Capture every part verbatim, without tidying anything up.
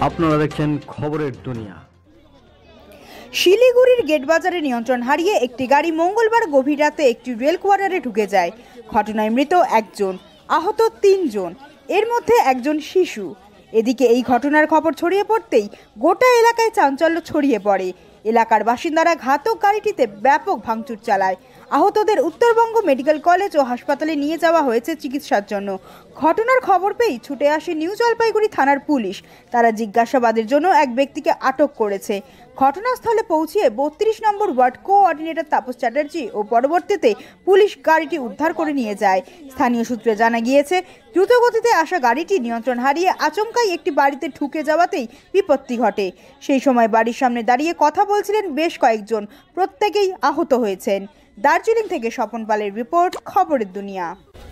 আপনারা দেখছেন খবরের দুনিয়া। শিলিগুড়ির গেট বাজারে নিয়ন্ত্রণ হারিয়ে একটি গাড়ি মঙ্গলবার গভীর রাতে একটি রেল কোয়ার্টারে ঢুকে যায়। ঘটনায় মৃত একজন, আহত তিনজন, এর মধ্যে একজন শিশু। এদিকে এই ঘটনার খবর ছড়িয়ে পড়তেই গোটা এলাকায় চাঞ্চল্য ছড়িয়ে পড়ে। এলাকার বাসিন্দারা ঘাতক গাড়িটিতে ব্যাপক ভাঙচুর চালায়। আহতদের উত্তরবঙ্গ মেডিকেল কলেজ ও হাসপাতালে নিয়ে যাওয়া হয়েছে চিকিৎসার জন্য। ঘটনার খবর পেয়েই ছুটে আসে নিউ জলপাইগুড়ি থানার পুলিশ। তারা জিজ্ঞাসাবাদের জন্য এক ব্যক্তিকে আটক করেছে। ঘটনাস্থলে পৌঁছিয়ে বত্রিশ number ward coordinator Tapas Chatterjee ও পরবর্তীতে পুলিশ গাড়িটি উদ্ধার করে নিয়ে যায়। স্থানীয় সূত্রে জানা গিয়েছে, দ্রুতগতিতে আসা গাড়িটি নিয়ন্ত্রণ হারিয়ে আচমকাই একটি বাড়িতে ঢুকে যাওয়াতেই বিপত্তি ঘটে। সেই সময় বাড়ির সামনে দাঁড়িয়ে কথা বলছিলেন বেশ কয়েকজন, প্রত্যেকেই আহত হয়েছেন। দার্জিলিং থেকে স্বপন পালের রিপোর্ট, খবরের দুনিয়া।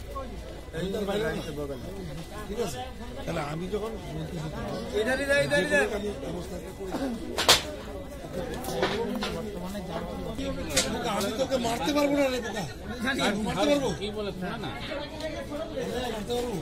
আমি তোকে মারতে পারবো না রে বোকা, মারতে পারবো কি বলে না না মারতে পারবো